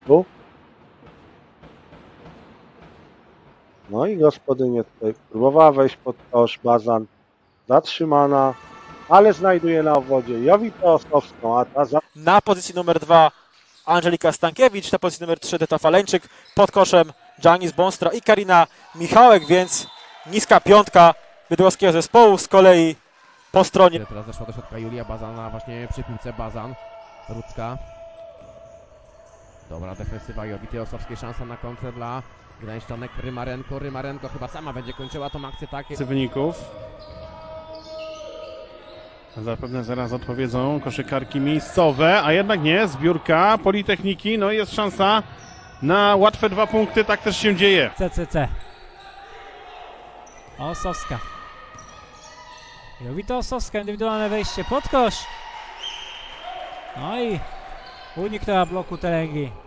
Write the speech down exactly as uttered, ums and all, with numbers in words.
Tu. No i gospodynie tutaj próbowała wejść pod kosz, Bazan zatrzymana, ale znajduje na obwodzie Jowitę Osowską, a ta za... Na pozycji numer dwa Angelika Stankiewicz, na pozycji numer trzy Deta Faleńczyk, pod koszem Janis Bonstra i Karina Michałek, więc niska piątka bydgoskiego zespołu. Z kolei po stronie... Teraz zeszła do środka Julia Bazana, właśnie przy piłce Bazan, Rudzka. Dobra defensywa Jowity Osowskiej, szansa na kontrę dla gdańszczanek. Rymarenko, Rymarenko chyba sama będzie kończyła tą akcję, takie wyników. Zapewne zaraz odpowiedzą koszykarki miejscowe, a jednak nie, zbiórka Politechniki, no jest szansa na łatwe dwa punkty, tak też się dzieje. C C C. Osowska. Jowita Osowska, indywidualne wejście pod kosz. No i uniknęła bloku Telęgi.